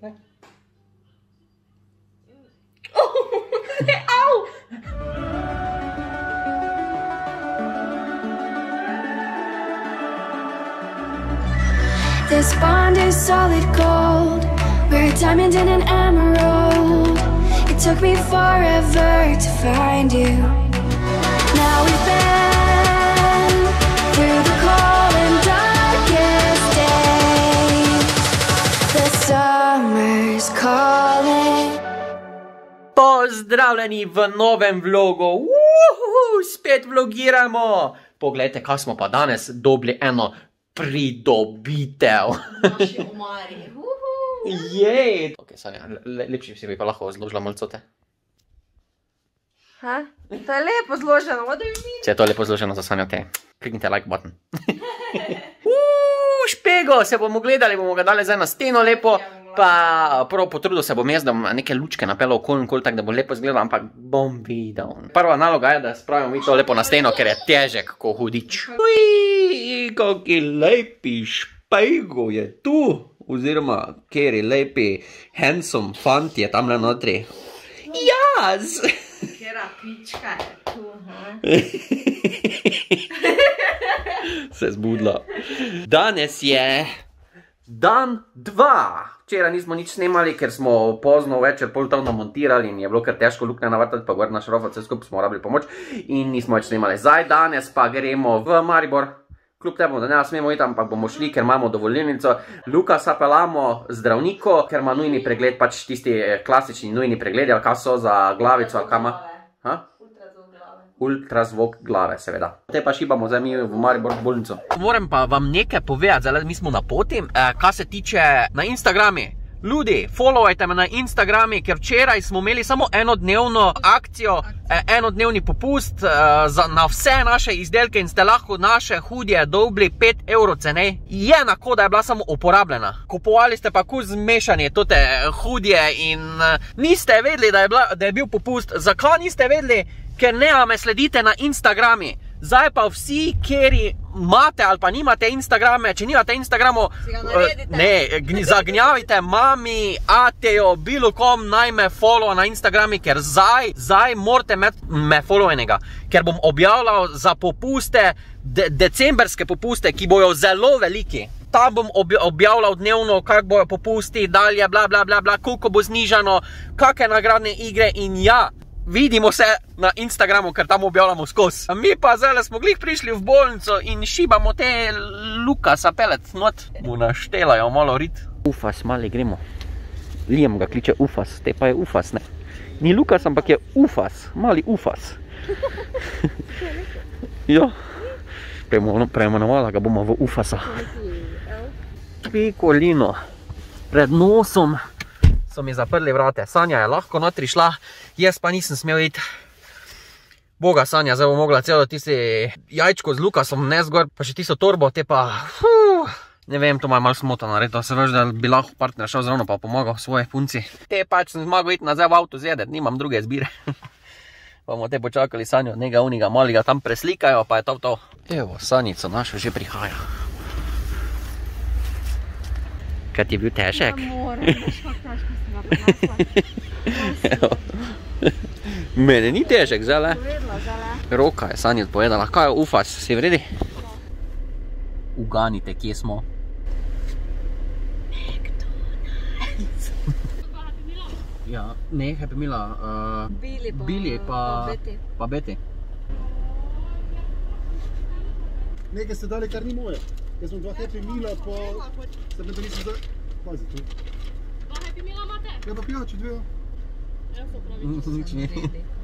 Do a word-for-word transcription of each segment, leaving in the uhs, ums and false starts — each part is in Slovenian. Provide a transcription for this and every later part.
Au! This bond is solid gold. We're a diamond and an emerald. It took me forever to find you. Now we've been through the cold and darkest days. The summer's calling. Pozdravljeni v novem vlogu. Uhuhu, spet vlogiramo. Poglejte, kaj smo pa danes dobili eno pridobitev. Naši omari. Jej. Ok, Sanja, lepši si bi pa lahko zložila malcote. Ha? To je lepo zloženo, what do you mean? Če je to lepo zloženo za Sanjo, ok. Kliknite like button. Uuu, špego, se bomo gledali, bomo ga dali zdaj na steno lepo. Pa prvo potrudil se bom jaz, da bom neke lučke napelo okoli in okoli, tako da bo lepo izgledal, ampak bom videl. Prva naloga je, da spravimo mi to lepo na steno, ker je težek, ko hudič. Uj, kaki lepi špego je tu. Oziroma, kjeri lepi, handsome fant je tamle notri. Jaz! Kjera pička je tu, ha? Se zbudila. Danes je dan dva. Včeraj nismo nič snemali, ker smo pozno večer pol tam namontirali in je bilo kar težko luknje navrtati, pa gor na šrofat, vse skupaj smo rabili pomoč in nismo več snemali. Zdaj danes pa gremo v Maribor. Kljub temu, da ne smemo iti, ampak bomo šli, ker imamo dovolilnico. Lukasa pelamo zdravniku, ker ima nujni pregled, pač tisti klasični nujni pregledi, ali kaj so za glavico, ali kaj ima. Ultrazvok glave. Ultrazvok glave, seveda. Te pa šibamo zdaj mi v Maribor bolnico. Moram pa vam nekaj povedati, zdaj mi smo na poti, kaj se tiče na Instagrami. Ljudi, followajte me na Instagrami, ker včeraj smo imeli samo enodnevno akcijo, enodnevni popust na vse naše izdelke in ste lahko naše hudje dobili pet evrov cenej. Je enako, da je bila samo uporabljena. Kupovali ste pa kuz zmešanje tote hudje in niste vedeli, da je, bila, da je bil popust. Zakaj niste vedeli? Ker ne me sledite na Instagrami. Zdaj pa vsi, kjeri imate ali pa nimate Instagrame, če nimate Instagramu, ne, zagnjavite mami, atejo, bilo kom naj me follow na Instagrami, ker zdaj, zdaj morate me followenega, ker bom objavljal za popuste, de, decemberske popuste, ki bojo zelo veliki. Tam bom objavljal dnevno, kak bojo popusti, dalje, bla, bla, bla, bla, koliko bo znižano, kakve nagradne igre in ja. Vidimo se na Instagramu, ker tam objavljamo skozi. Mi pa zdaj smo glih prišli v bolnico in šibamo te Lukasa pelet not. Mu naštelajo malo rit. Ufas, mali gremo. Liam ga kliče Ufas, te pa je Ufas, ne. Ni Lukas, ampak je Ufas, mali Ufas. Jo, preimenovala ga bomo v Ufasa. Pikolino, pred nosom so mi zaprli vrate. Sanja je lahko notri šla, jaz pa nisem smel iti. Boga, Sanja, zdaj bo mogla celo tisti jajčko z Lukasom nes gor, pa še tisto torbo, te pa, fuh, ne vem, to ma je malo smota naredila, se veš, da bi lahko partner šel zravno pa pomagal svoje punci. Te pač sem zmagal iti nazaj v avto zjedet, nimam druge zbire. Bomo te počakali Sanjo, njega uniga maliga tam preslikajo, pa je to to. Evo, Sanjico našo že prihaja. Kaj ti je bil težek? Ja, moram, veš, kako težko sem ga prenesla. Mene ni težek, zale. Povedala, zale. Roka je Sanji odpovedala. Kaj je Ufas, si vredi? Uganite, kje smo? McDonald's. Ja, ne, Happy Meala. Bili pa, Bili pa Beti. Pa Beti. Nekaj ste dali, kar ni moje. Jaz sem dva Happy Meala, pa se ne da nisem zdaj... Pazi tu. Dva Happy Meala imate? Ja, pa pijači dve. Ja, so pravi. Nič ni.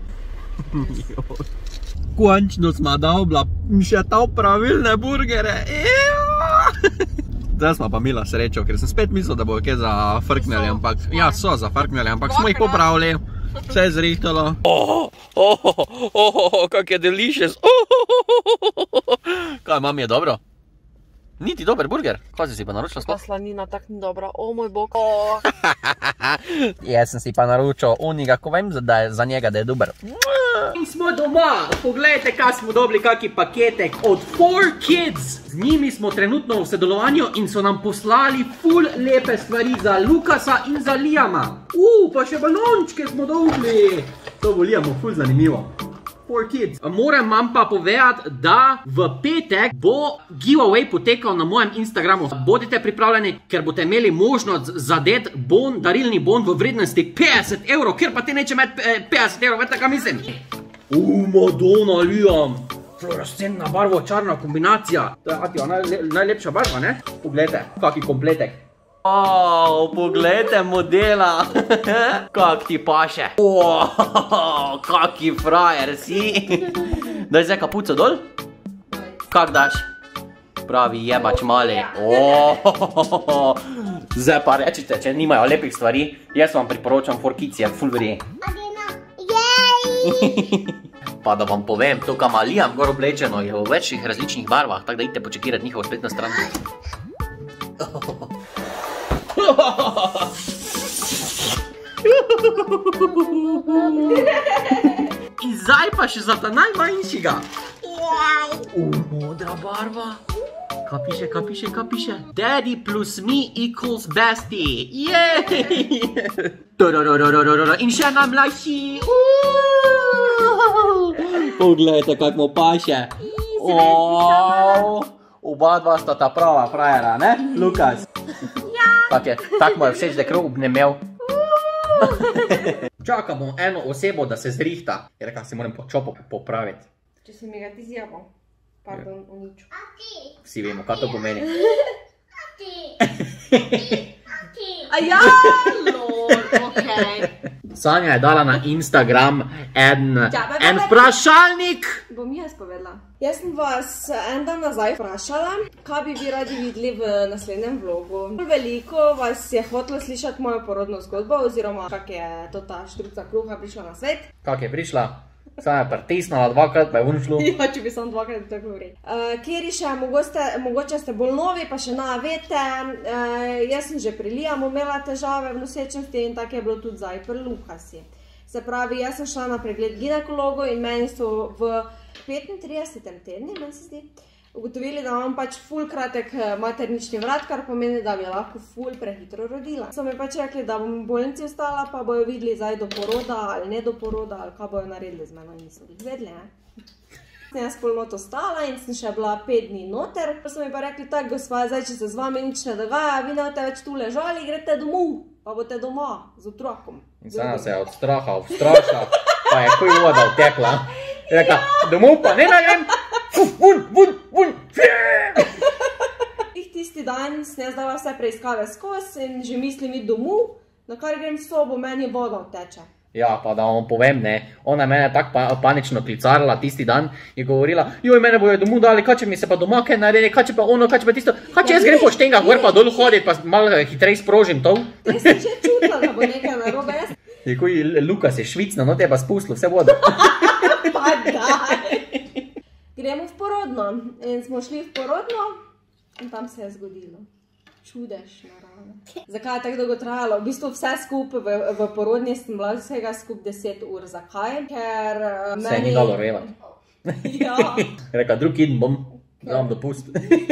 Končno smo dobila še ta pravilne burgere. Zdaj smo pa imela srečo, ker sem spet mislil, da bo kaj za frknjali, ampak... Ja, so za frknjali, ampak smo jih popravili. Vse je zrihtalo. Oh, oh, oh, oh, kak je delicious. Oh, oh, oh, oh. Kaj, mam je dobro? Niti dober burger. Kaj si si pa naročila Ta sploh? slanina tak ni dobra, o moj bog. O. Jaz sem si pa naročil uniga, ko vem, da je za njega, da je dober. In smo doma, poglejte, kaj smo dobili, kaki paketek od four kids. Z njimi smo trenutno v sodelovanju in so nam poslali ful lepe stvari za Lukasa in za Liama. Uuu, pa še balončke smo dobili. To bo Liamu ful zanimivo. four kids. Moram vam pa povedati, da v petek bo giveaway potekal na mojem Instagramu. Bodite pripravljeni, ker boste imeli možnost zadeti bon, darilni bon v vrednosti petdeset evrov, ker pa ti neče imeti petdeset evrov, vete kaj mislim? Uuu, Madonna, Liam. Fluorescentna barva, čarna kombinacija. To je Atija najle, najlepša barva, ne? Poglejte, kaki kompletek. Wow, poglejte modela, kak ti paše. Wow, kaki frajer si. Daj zdaj kapuco dol. Kak daš? Pravi jebač mali. Oh, zdaj pa rečite, če nimajo lepih stvari, jaz vam priporočam four kids, je ful vri. Pa da vam povem, to kam Liam gor oblečeno je v večjih različnih barvah, tako da idite počekirati njihovo spletno stran. In zdaj pa še za ta najmanjšega. Wow. Uh, modra barva. Kaj piše, kaj piše, kaj piše? Daddy plus me equals bestie. Jej! In še najmlajši. Poglejte, kak mu paše. Oba dva sta ta prava frajera, ne? Lukas. Tak je, tak mu je všeč, da je krov obnemel. Čakamo eno osebo, da se zrihta. Je rekel, si moram čopo popraviti. Če si mi ga ti zjabal. Pardon, uniču. Vsi vemo, kaj to pomeni. A ja, lord, okej. Sanja je dala na Instagram en, en vprašalnik. Bom jaz povedala. Jaz sem vas en dan nazaj vprašala, kaj bi vi radi videli v naslednjem vlogu. Veliko vas je hotelo slišati mojo porodno zgodbo, oziroma kak je to ta štruca kruha prišla na svet. Kak je prišla? Sanja je pritisnala dvakrat, pa je ven šlo. Ja, če bi sam dvakrat tako govoril. Uh, Kjeri še, mogoče, mogoče ste bolj novi, pa še na vete. Uh, jaz sem že pri Liamu imela težave v nosečnosti in tako je bilo tudi zdaj pri Lukasi. Se pravi, jaz sem šla na pregled ginekologu in meni so v petintridesetem tednu, meni se zdi, ugotovili, da imam pač ful kratek maternični vrat, kar pomeni, da bi lahko ful prehitro rodila. So mi pač rekli, da bom v bolnici ostala, pa bojo videli zdaj do poroda ali ne do poroda, ali kaj bojo naredili z meno in niso jih vedeli, ne? Sem jaz pol not ostala in sem še bila pet dni noter, pa so mi pa rekli, tak gospa, zdaj, če se z vami nič ne dogaja, vi ne boste več tu ležali, greste domov, pa boste doma z otrokom. In Sanja se je od straha vstrašila, pa je kuj voda vtekla. Je rekla, domov pa ne najem, vun, vun, vun, Tisti dan sem jaz dala vse preiskave skozi in že mislim iti domov, na kar grem v sobo, meni voda vteče. Ja, pa da vam povem, ne, ona je mene tako pa, panično klicarila tisti dan in govorila, joj, mene bojo domov dali, kaj če mi se pa doma kaj naredi, kaj če pa ono, kaj če pa tisto, kaj če jaz grem po štengah gor pa dol hoditi, pa malo hitrej sprožim to. Jaz sem že čutila, da bo nekaj narobe, jaz. Je kuj Lukas je švicno, no te je pa spustilo vse vodo. Pa daj. Gremo v porodno in smo šli v porodno in tam se je zgodilo. Čudež naravno. Zakaj je tako dolgo trajalo? V bistvu vse skupaj v, v porodnji sem bila vsega skupaj deset ur. Zakaj? Ker uh, meni... Se je ni dalo revati. Ja. Rekla, drug teden bom, da vam dopust.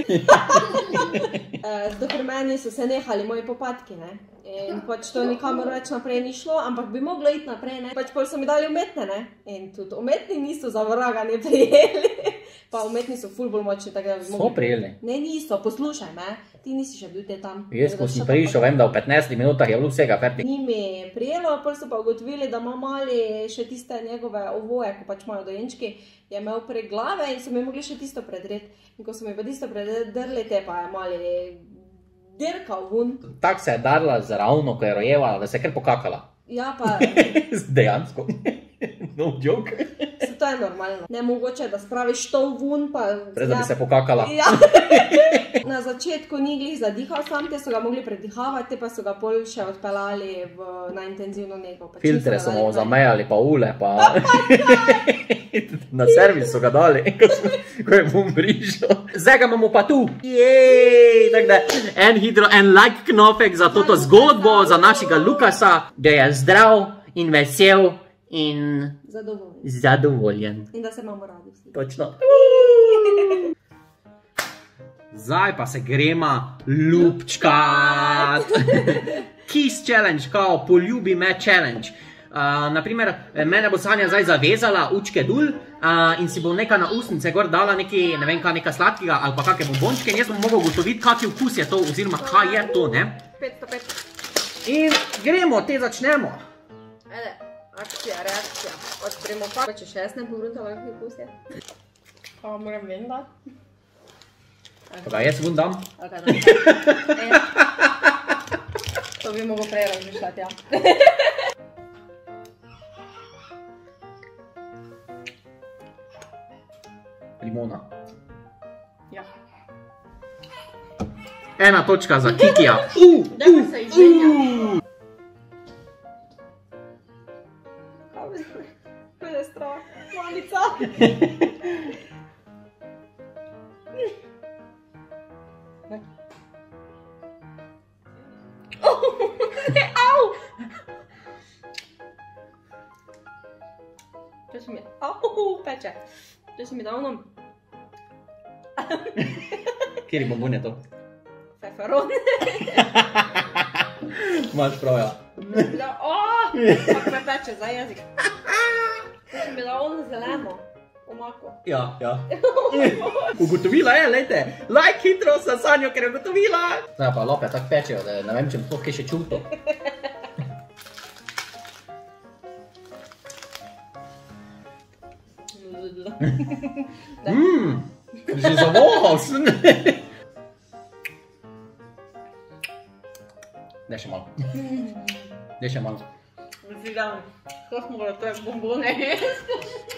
Zato pri meni so se nehali moji popadki, ne? In pač to nikamor več naprej ni šlo, ampak bi moglo iti naprej, ne? Pač pol so mi dali umetne, ne? In tudi umetni niso za vraganje prijeli. Pa umetni so ful bolj močni, tako da bi mogli... So prijeli? Ne, niso, poslušaj me, ti nisi še bil te tam. Jaz, ko sem prišel, vem, da v petnajstih minutah je bilo vsega fertik. Ni mi prijelo, pol so pa ugotovili, da ima mali še tiste njegove ovoje, ko pač imajo dojenčki, je imel prek glave in so mi mogli še tisto predreti. In ko so mi pa tisto predrli, te pa je mali dirkal vun. Tak se je darila zravno, ko je rojevala, da se je kar pokakala. Ja, pa... Dejansko. No joke. se to je normalno. Ne mogoče, da spraviš to vun, pa... Prej, da bi se pokakala. Ja. Na začetku ni glih zadihal sam, te so ga mogli predihavati, pa so ga pol še odpeljali v, na intenzivno nego. Pa Filtre so mu zamejali, pa ule, pa... Na servis so ga dali, ko, ko je bom prišel. Zdaj ga imamo pa tu. Jej, tako da en hidro, en like knofek za toto zgodbo, za našega Lukasa, da je zdrav in vesel in zadovoljen. zadovoljen. In da se imamo radi vsi. Točno. Zdaj pa se grema ljubčkat. Kiss challenge, kao poljubi me challenge. Uh, naprimer, mene bo Sanja zdaj zavezala, učke dul, uh, in si bo neka na usnice gor dala neki, ne vem kaj, neka sladkega ali pa kakve bombončke in jaz bom mogel ugotoviti, kakšen vkus je to, oziroma kaj je to, ne? petsto pet. In gremo, te začnemo. Ajde, akcija, reakcija. Odpremo pa, če še jaz ne pogruntala, kakšen vkus je. Pa moram ven dati. Pa ga jaz vun dam. Okay, e, to bi mogo prej razmišljati, ja. Limona. Ja. Ena točka za Kikija. Uh, Daj pa se izmenja. Kaj bi se? Kaj je strah? Malica. Au! To si mi... Au, peče. To si mi dal nam... Kjeri bombon je to? Feferon. Imaš prav, ja. Oooo! Kako me peče za jezik. To si mi dal ono zeleno. Omako. Ja, ja. Ugotovila je, lejte. Like hitro sa Sanjo, ker je ugotovila. Zdaj pa lope tako pečejo, da ne vem, če bi sploh kaj še čuto. Mmm, že zavohal sem. Daj še malo. Daj še malo. Zidam, ko smo ga to je bombone jesti.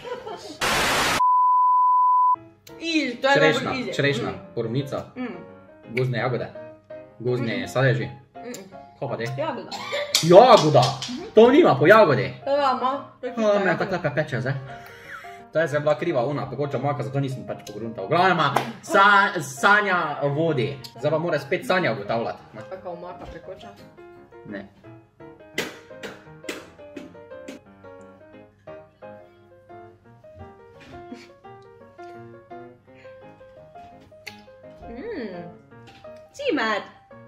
Iz, to je Črešna, dobro izi. črešna, borovnica, Mm. gozdne jagode, gozdne sadeži. Mm. Kaj pa te? Jagoda. Jagoda! To nima po jagodi. To je ma. A, me tako lepe peče zdaj. To je zdaj bila kriva una, pekoča maka, zato nisem pač pogruntal. V glavnem, sa, Sanja vodi. Zdaj pa mora spet Sanja ugotavljati. Kako maka prekoča? Ne. Mmm. Cimet.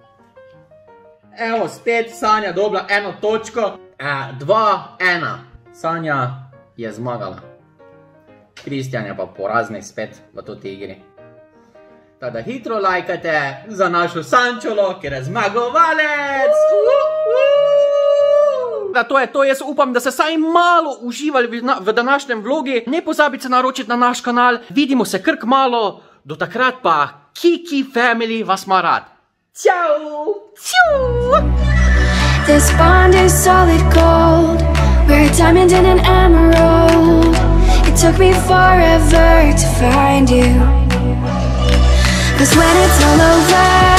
Evo, spet Sanja dobila eno točko. E, dva, ena. Sanja je zmagala. Kristjan je pa poraznik spet v toti igri. Tako da hitro lajkajte za našo Sančolo, ker je zmagovalec! Da to je to, jaz upam, da ste saj malo uživali v, na, v današnjem vlogi. Ne pozabite se naročiti na naš kanal. Vidimo se kar kmalu. Do takrat pa Kiki Family vas ima rad. Ciao! Ciao! This bond is solid gold. We're a diamond and an emerald. It took me forever to find you. 'Cause when it's all over